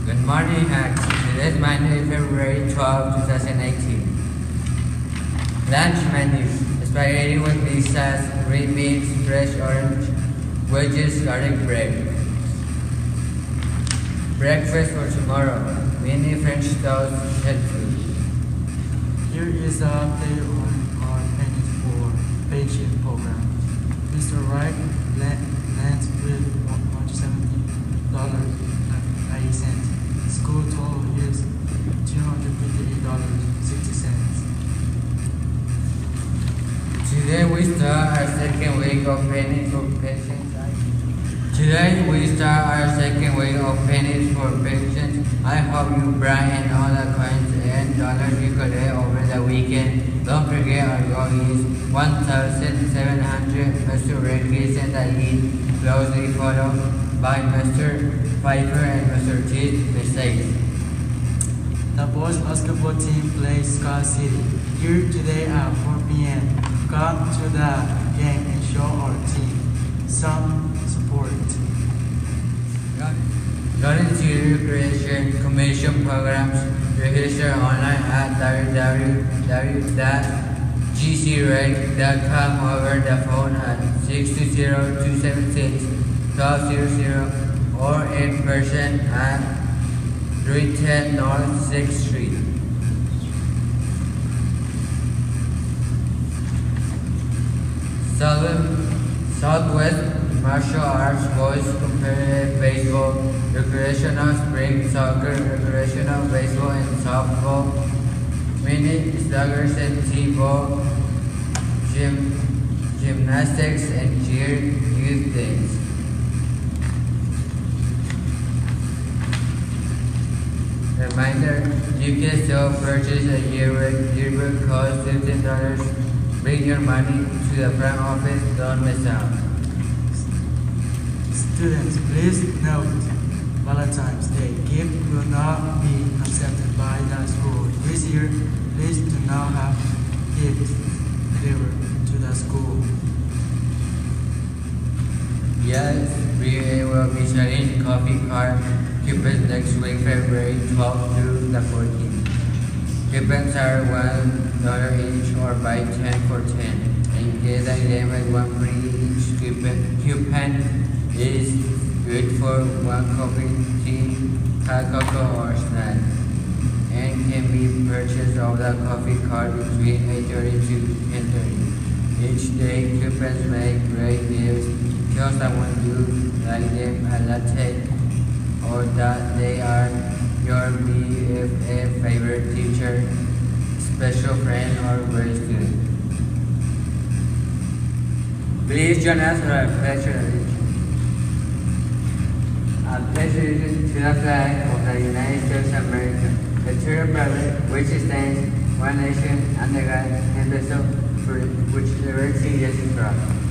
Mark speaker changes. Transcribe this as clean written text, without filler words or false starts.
Speaker 1: Good morning, Hacks. Today is Monday, February 12, 2018. Lunch menu: spaghetti with pizzas, green beans, fresh orange, wedges, garlic bread. Breakfast for tomorrow: mini French toast, head food.
Speaker 2: Here is the update on our pennies for pension program. Mr. Wright lands with $170.90. School total is $258.60.
Speaker 1: Today we start our second week of pennies for pensions. I hope you brought in all the coins and dollars you collected over the weekend. Don't forget our goal is 1,700. Mr. Ricky sent a lead, closely followed by Mr. Pfeiffer and Mr. T's mistakes.
Speaker 2: The boys basketball team plays Scott City here today at 4 p.m. Come to the game and show our team some support.
Speaker 1: Volunteer Recreation Commission programs register online at www.gcrec.com over the phone at 620-276-1200 or in person at 310 North 6th Street. Southwest Martial Arts Boys Competitive Baseball, Recreational Spring Soccer, Recreational Baseball and Softball, Mini Sluggers and T-Ball, Gymnastics and Cheer Youth Days. Reminder, you can still purchase a yearbook cost $15. Bring your money to the front office, don't miss out.
Speaker 2: Students, please note, Valentine's Day gift will not be accepted by the school. This year, please do not have gifts delivered to the school.
Speaker 1: Yes, we will be selling coffee card coupons next week, February 12th through the 14th. Coupons are $1 each or buy 10 for 10. And get a game with one free each coupon is good for one coffee, tea, hot cocoa, or snack, and can be purchased over the coffee card between 8:30 to 10:30. Each day, coupons make great gifts. Tell someone you like them a latte, or that they are your BFF favorite teacher, special friend, or grade student. Please join us for a pledge. I pledge allegiance to the flag of the United States of America, and to the republic which stands one nation under God, indivisible, for which liberty is justice for all.